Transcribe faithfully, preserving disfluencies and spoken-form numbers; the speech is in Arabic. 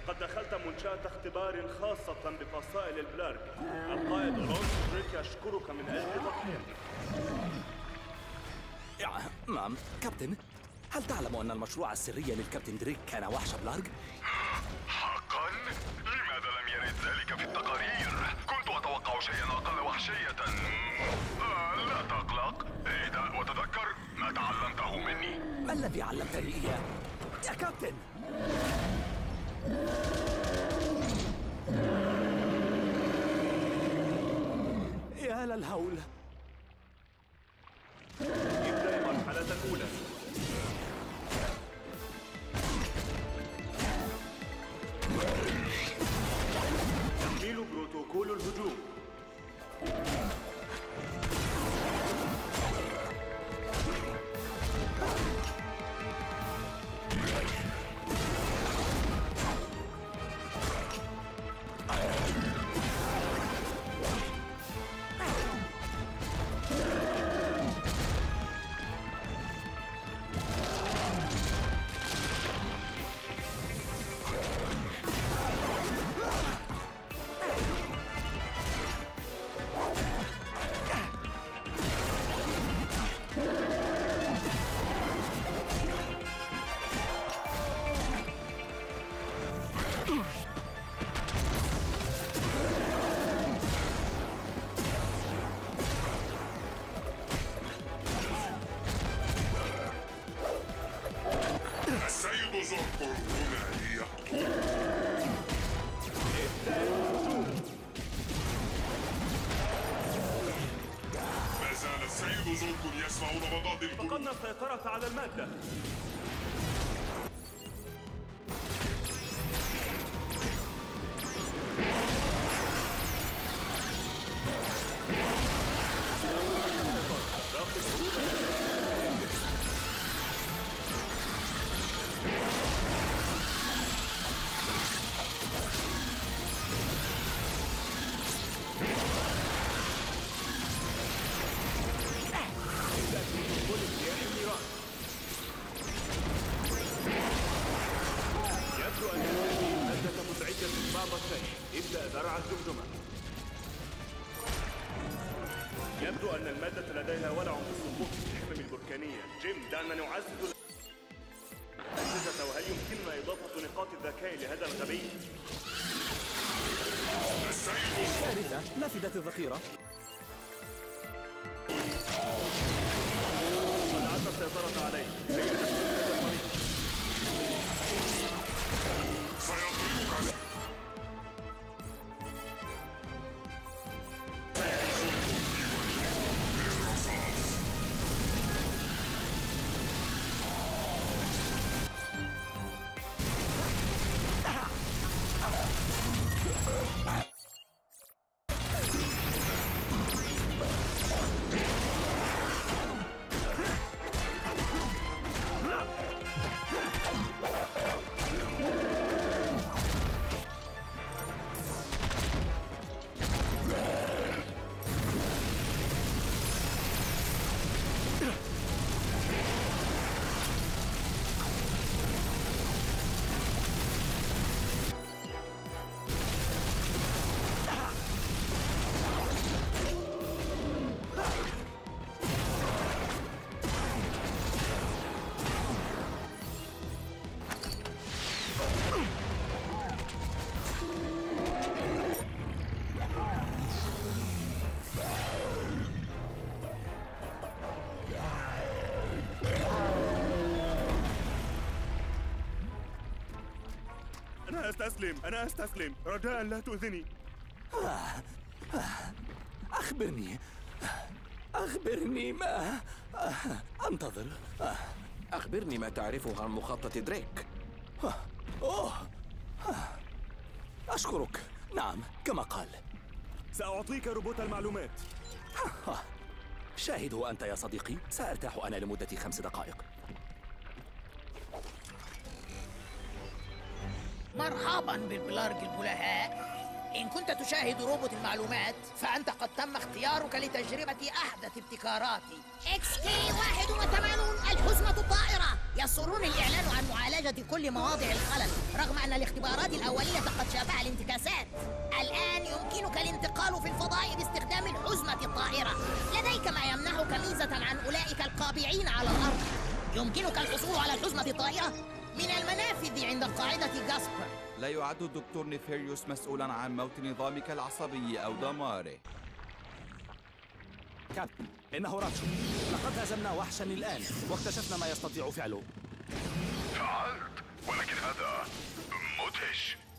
لقد دخلت منشأة اختبار خاصة بفصائل البلارج. القائد ألونسو دريك يشكرك من أجل تضحيتك. نعم كابتن، هل تعلم أن المشروع السري للكابتن دريك كان وحش بلارج؟ حقا؟ لماذا لم يرد ذلك في التقارير؟ كنت أتوقع شيئا أقل وحشية. آه لا تقلق، اهدأ وتذكر ما تعلمته مني. ما الذي علمتني إياه يا كابتن؟ يا للهول. ابدأ المرحلة الأولى. تحميل بروتوكول الهجوم. السيد زوركون هنا يقتل. ما زال السيد زوركون يسمع نبضات الجنود. فقدنا السيطرة على المادة. يبدو أن هذه المادة مزعجة بعض الشيء. ابدأ زرع الجمجمة. يبدو أن المادة لديها ولع في الصفوف الإحمام البركانية. جيم، دعنا نعزز الأجهزة، وهل يمكننا إضافة نقاط الذكاء لهذا الغبي؟ كارثة، نفدت الذخيرة. منعت السيطرة عليه. سيضربك. أنا أستسلم، أنا أستسلم، رجاء لا تؤذني. أخبرني أخبرني ما أنتظر. أخبرني ما تعرفه عن مخطط دريك. أوه أشكرك. نعم كما قال. سأعطيك روبوت المعلومات. شاهد أنت يا صديقي. سأرتاح أنا لمدة خمس دقائق. مرحبا بالبلارج البلهاء. إن كنت تشاهد روبوت المعلومات فأنت قد تم اختيارك لتجربة أحدث ابتكاراتي إكس كي واحد وثمانين الحزمة الطائرة. يسرني الإعلان عن معالجة كل مواضع الخلل رغم أن الاختبارات الأولية قد شابها الانتكاسات. الآن يمكنك الانتقال في الفضاء باستخدام الحزمة الطائرة. لديك ما يمنحك ميزة عن أولئك القابعين على الأرض. يمكنك الحصول على الحزمة الطائرة من المنافذ عند قاعدة جاسبر. لا يعد الدكتور نيفيريوس مسؤولا عن موت نظامك العصبي أو دماره. كابتن، إنه راتشو. لقد هزمنا وحشا الآن واكتشفنا ما يستطيع فعله. فعلت، ولكن هذا مدهش.